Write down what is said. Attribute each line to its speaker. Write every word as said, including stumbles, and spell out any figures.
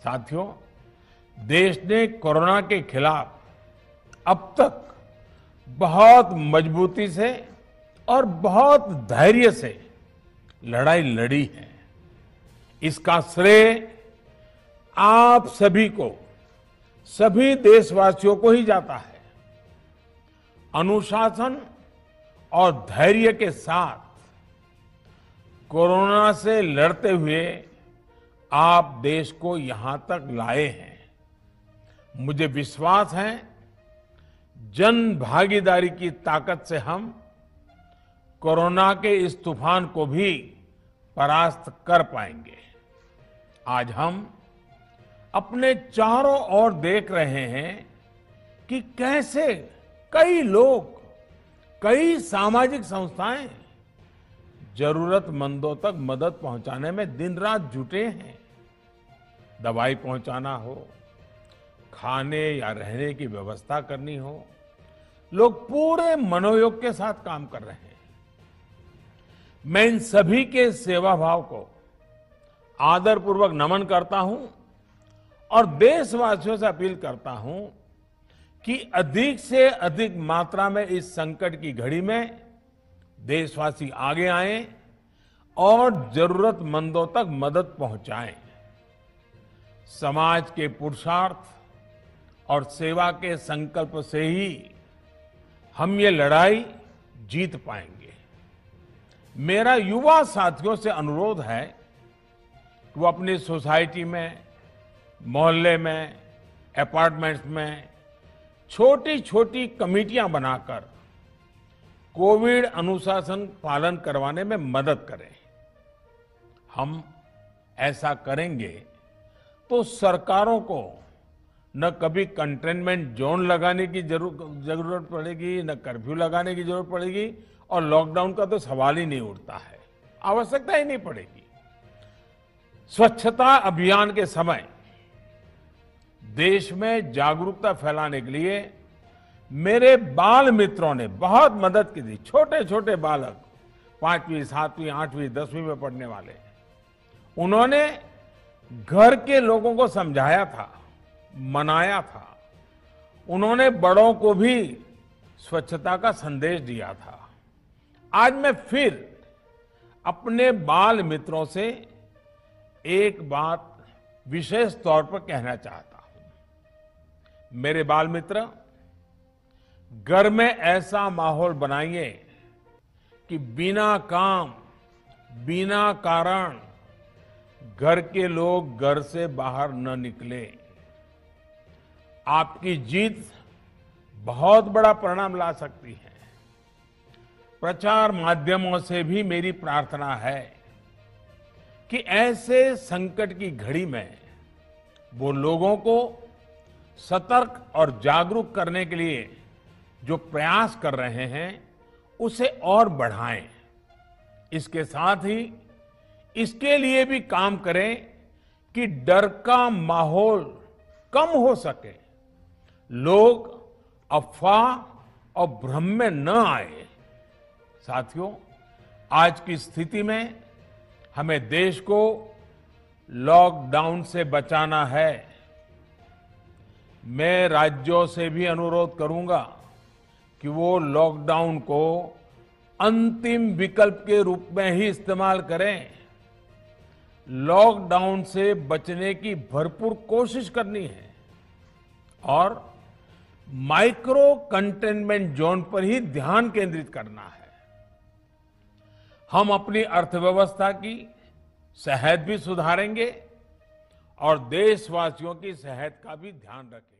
Speaker 1: साथियों, देश ने कोरोना के खिलाफ अब तक बहुत मजबूती से और बहुत धैर्य से लड़ाई लड़ी है। इसका श्रेय आप सभी को, सभी देशवासियों को ही जाता है। अनुशासन और धैर्य के साथ कोरोना से लड़ते हुए आप देश को यहां तक लाए हैं। मुझे विश्वास है, जन भागीदारी की ताकत से हम कोरोना के इस तूफान को भी परास्त कर पाएंगे। आज हम अपने चारों ओर देख रहे हैं कि कैसे कई लोग, कई सामाजिक संस्थाएं जरूरतमंदों तक मदद पहुंचाने में दिन रात जुटे हैं। दवाई पहुंचाना हो, खाने या रहने की व्यवस्था करनी हो, लोग पूरे मनोयोग के साथ काम कर रहे हैं। मैं इन सभी के सेवा भाव को आदरपूर्वक नमन करता हूं और देशवासियों से अपील करता हूं कि अधिक से अधिक मात्रा में इस संकट की घड़ी में देशवासी आगे आएं और जरूरतमंदों तक मदद पहुंचाएं। समाज के पुरुषार्थ और सेवा के संकल्प से ही हम ये लड़ाई जीत पाएंगे। मेरा युवा साथियों से अनुरोध है कि वो अपनी सोसाइटी में, मोहल्ले में, अपार्टमेंट्स में छोटी छोटी कमेटियां बनाकर कोविड अनुशासन पालन करवाने में मदद करें। हम ऐसा करेंगे तो सरकारों को न कभी कंटेनमेंट जोन लगाने की जरूरत पड़ेगी, न कर्फ्यू लगाने की जरूरत पड़ेगी और लॉकडाउन का तो सवाल ही नहीं उठता है, आवश्यकता ही नहीं पड़ेगी। स्वच्छता अभियान के समय देश में जागरूकता फैलाने के लिए मेरे बाल मित्रों ने बहुत मदद की थी। छोटे छोटे बालक, पांचवी, सातवीं, आठवीं, दसवीं में पढ़ने वाले, उन्होंने घर के लोगों को समझाया था, मनाया था। उन्होंने बड़ों को भी स्वच्छता का संदेश दिया था। आज मैं फिर अपने बाल मित्रों से एक बात विशेष तौर पर कहना चाहता हूं। मेरे बाल मित्र, घर में ऐसा माहौल बनाइए कि बिना काम, बिना कारण घर के लोग घर से बाहर न निकले। आपकी जीत बहुत बड़ा परिणाम ला सकती है। प्रचार माध्यमों से भी मेरी प्रार्थना है कि ऐसे संकट की घड़ी में वो लोगों को सतर्क और जागरूक करने के लिए जो प्रयास कर रहे हैं उसे और बढ़ाएं। इसके साथ ही इसके लिए भी काम करें कि डर का माहौल कम हो सके, लोग अफवाह और भ्रम में न आए। साथियों, आज की स्थिति में हमें देश को लॉकडाउन से बचाना है। मैं राज्यों से भी अनुरोध करूंगा कि वो लॉकडाउन को अंतिम विकल्प के रूप में ही इस्तेमाल करें। लॉकडाउन से बचने की भरपूर कोशिश करनी है और माइक्रो कंटेनमेंट जोन पर ही ध्यान केंद्रित करना है। हम अपनी अर्थव्यवस्था की सेहत भी सुधारेंगे और देशवासियों की सेहत का भी ध्यान रखेंगे।